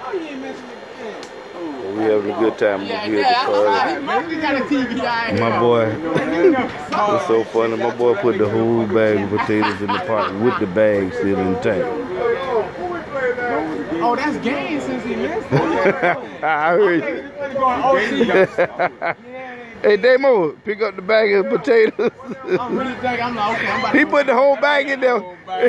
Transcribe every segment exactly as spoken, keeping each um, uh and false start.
We having a good time over here at the party. My boy, it's so funny. My boy put the whole bag of potatoes in the pot with the bag still in the tank. Oh, that's game since he missed. I heard you. Hey, Damo, pick up the bag of potatoes. I'm really thinking, I'm like, okay, I'm about to He put the whole bag in there.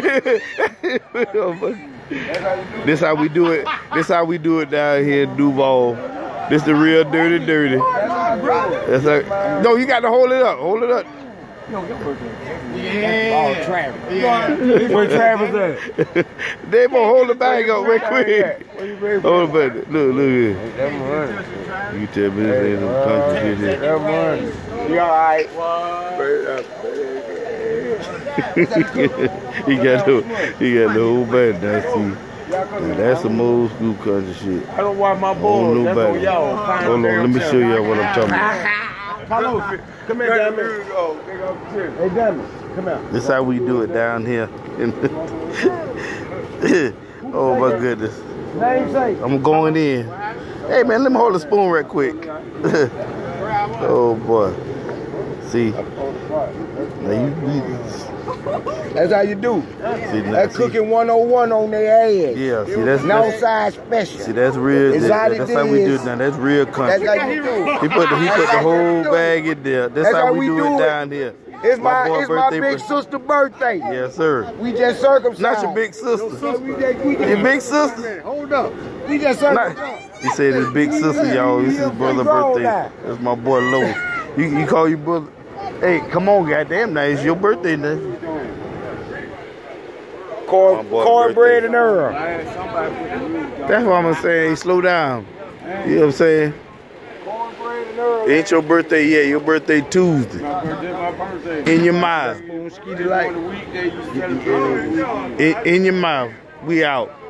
This how we do it. This how we do it down here in Duval. This the real dirty, dirty. That's like, no, you got to hold it up. Hold it up. Yeah. Oh, Travis. Yeah. Where Travis at? They gonna hold the bag up real quick. Hold it, look, look here. You tell me this ain't no country shit. That money. You alright? he got the he got the whole bag. That's see. Now that's some old school country shit. I don't want my boy. That's on y'all. Hold on, let me show y'all what I'm talking about. Carlos, come here, Dummy. Hey, Dummy, come here. This how we do it down here. Oh my goodness. I'm going in. Hey man, let me hold the spoon right quick. Oh boy. See. Now you, you That's how you do. See, now, that's see, cooking one oh one on their ass. Yeah, see that's no that's, size special. See that's real. That, Exotic that's how we do it now. That's real country. That's how you do. He put the, he put the whole bag in there. That's, that's how, how we, we do, do it down here. It's my, my it's my big sister's birthday. Yes, sir. We just circumcised. Not your big sister. No, sister. We just, we just, your big sister? Hold up. We just circumcised. Not, he said his big sister, y'all. This is his brother's birthday. That's my boy Low. You, you call your brother. Hey, come on, goddamn, now it's your birthday now. Corn, cornbread and Earl. That's what I'm saying. Slow down. You know what I'm saying? Cornbread and Earl. It ain't your birthday yet. Your birthday Tuesday. My birthday, my birthday. In your mouth. In, in your mouth. We out.